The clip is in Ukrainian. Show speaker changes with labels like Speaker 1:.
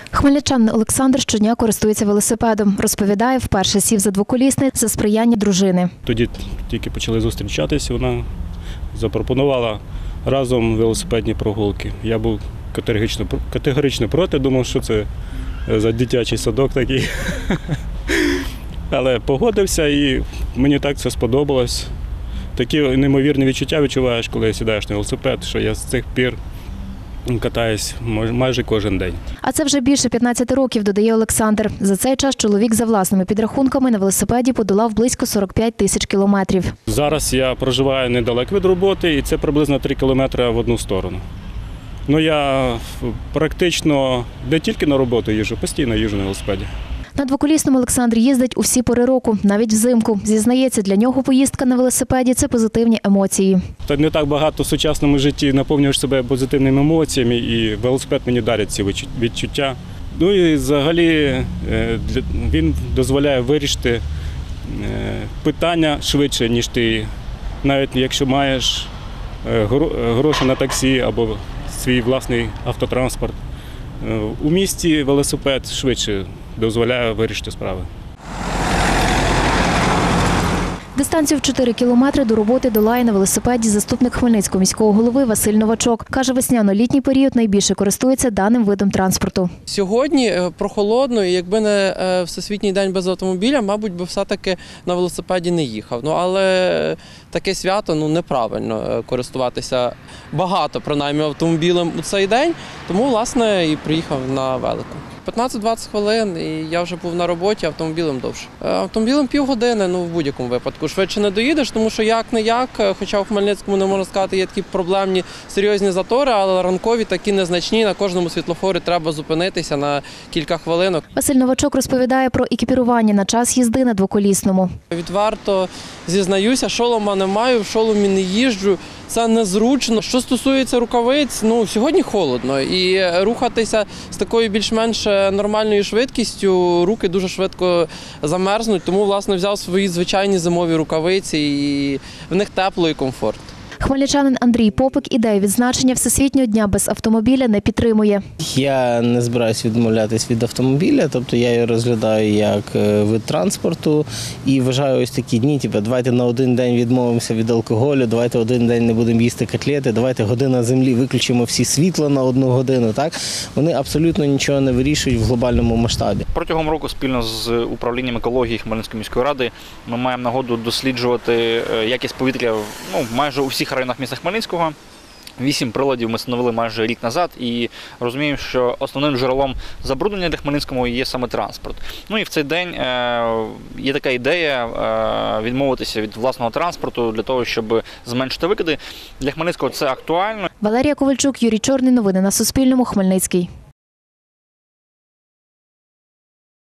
Speaker 1: Хмельничанин Олександр щодня користується велосипедом. Розповідає, вперше сів за двоколісний за сприяння дружини.
Speaker 2: Тоді тільки почали зустрічатися, вона запропонувала разом велосипедні прогулки. Я був категорично проти, думав, що це за дитячий садок такий. Але погодився і мені так це сподобалось. Такі неймовірні відчуття відчуваєш, коли сідаєш на велосипед, що я з цих пір катаюсь майже кожен день.
Speaker 1: А це вже більше 15 років, додає Олександр. За цей час чоловік за власними підрахунками на велосипеді подолав близько 45 тисяч кілометрів.
Speaker 2: Зараз я проживаю недалеко від роботи і це приблизно 3 кілометри в одну сторону. Я практично не тільки на роботу їжджу, постійно їжджу на велосипеді.
Speaker 1: На двоколісному Олександр їздить у всі пори року, навіть взимку. Зізнається, для нього поїздка на велосипеді – це позитивні емоції.
Speaker 2: Не так багато в сучасному житті наповнюєш себе позитивними емоціями, і велосипед мені дарить ці відчуття. І взагалі він дозволяє вирішити питання швидше, ніж ти, навіть якщо маєш гроші на таксі або свій власний автотранспорт. У місті велосипед швидше дозволяє вирішити справи.
Speaker 1: Дистанцію в 4 кілометри до роботи долає на велосипеді заступник Хмельницького міського голови Василь Новачок. Каже, весняно-літній період найбільше користується даним видом транспорту.
Speaker 3: Сьогодні прохолодно, і якби не Всесвітній день без автомобіля, мабуть, би все-таки на велосипеді не їхав. Але таке свято неправильно користуватися багато, принаймні, автомобілем у цей день, тому, власне, і приїхав на велику. 15-20 хвилин, і я вже був на роботі, автомобілем довше. Автомобілем півгодини, в будь-якому випадку. Швидше не доїдеш, тому що як-не-як, хоча в Хмельницькому, не можна сказати, є такі проблемні серйозні затори, але ранкові такі незначні, на кожному світлофорі треба зупинитися на кілька хвилинок.
Speaker 1: Василь Новачок розповідає про екіпірування на час їзди на двоколісному.
Speaker 3: Відверто зізнаюся, шолома не маю, в шоломі не їжджу. Це незручно. Що стосується рукавиць, сьогодні холодно. І рухатися з такою більш-менш нормальною швидкістю, руки дуже швидко замерзнуть. Тому, власне, взяв свої звичайні зимові рукавиці і в них тепло і комфорт.
Speaker 1: Хмельничанин Андрій Попик ідею відзначення Всесвітнього дня без автомобіля не підтримує.
Speaker 4: Я не збираюсь відмовлятись від автомобіля, тобто я його розглядаю як вид транспорту і вважаю ось такі дні, давайте на один день відмовимося від алкоголю, давайте один день не будемо їсти котлети, давайте година землі, виключимо всі світла на 1 годину. Так? Вони абсолютно нічого не вирішують в глобальному масштабі.
Speaker 5: Протягом року спільно з управлінням екології Хмельницької міської ради ми маємо нагоду досліджувати якість повітря майже у всіх районах міста Хмельницького. 8 приладів ми встановили майже рік назад і розуміємо, що основним джерелом забруднення для Хмельницького є саме транспорт. І в цей день є така ідея відмовитися від власного транспорту для того, щоб зменшити викиди. Для Хмельницького це актуально.
Speaker 1: Валерія Ковальчук, Юрій Чорний. Новини на Суспільному. Хмельницький.